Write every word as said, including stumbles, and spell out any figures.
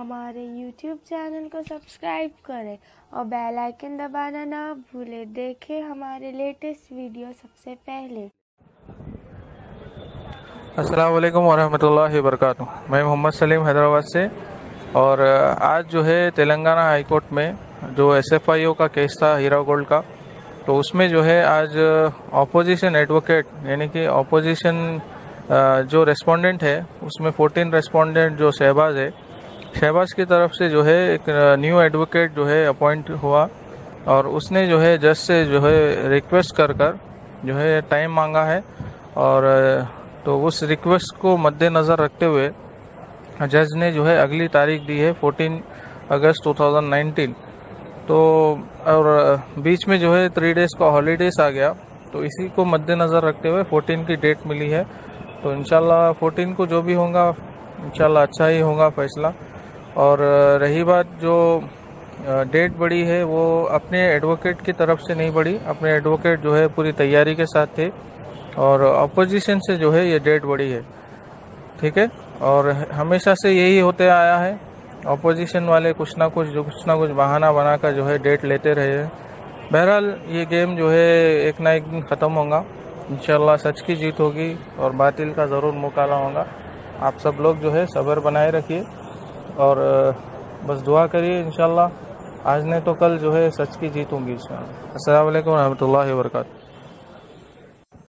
हमारे YouTube channel को subscribe करें और बेल आइकन दबाना ना भूलें। देखें हमारे लेटेस्ट वीडियो सबसे पहले। अस्सलाम वालेकुम वरहमतुल्लाहि वबरकातुहू। मैं मोहम्मद सलीम हैदराबाद से। और आज जो है तेलंगाना हाई कोर्ट में जो एस एफ आई ओ का केस था हीरा गोल्ड का, तो उसमें जो है आज ऑपोजिशन एडवोकेट यानी कि ऑपोजिशन जो रेस्पोंडेंट है उसमें चौदह रेस्पोंडेंट जो शहबाज है, शहबाज की तरफ से जो है एक न्यू एडवोकेट जो है अपॉइंट हुआ और उसने जो है जज से जो है रिक्वेस्ट कर कर जो है टाइम मांगा है। और तो उस रिक्वेस्ट को मद्देनज़र रखते हुए जज ने जो है अगली तारीख दी है चौदह अगस्त दो हज़ार उन्नीस। तो और बीच में जो है थ्री डेज़ का हॉलीडेज आ गया, तो इसी को मद्देनज़र रखते हुए चौदह की डेट मिली है। तो इंशाल्लाह चौदह को जो भी होगा इंशाल्लाह अच्छा ही होगा फैसला। और रही बात जो डेट बढ़ी है वो अपने एडवोकेट की तरफ से नहीं बढ़ी, अपने एडवोकेट जो है पूरी तैयारी के साथ थे और अपोजिशन से जो है ये डेट बढ़ी है। ठीक है, और हमेशा से यही होते आया है, अपोजिशन वाले कुछ ना कुछ जो कुछ ना कुछ बहाना बनाकर जो है डेट लेते रहे हैं। बहरहाल ये गेम जो है एक ना एक दिन ख़त्म होगा इंशाल्लाह। सच की जीत होगी और बातिल का ज़रूर मुकाबला होगा। आप सब लोग जो है सब्र बनाए रखिए और बस दुआ करिए इंशाल्लाह। आज नहीं तो कल जो है सच की जीत होगी इंशाल्लाह। अस्सलाम वालेकुम रहमतुल्लाहि व बरकातहू।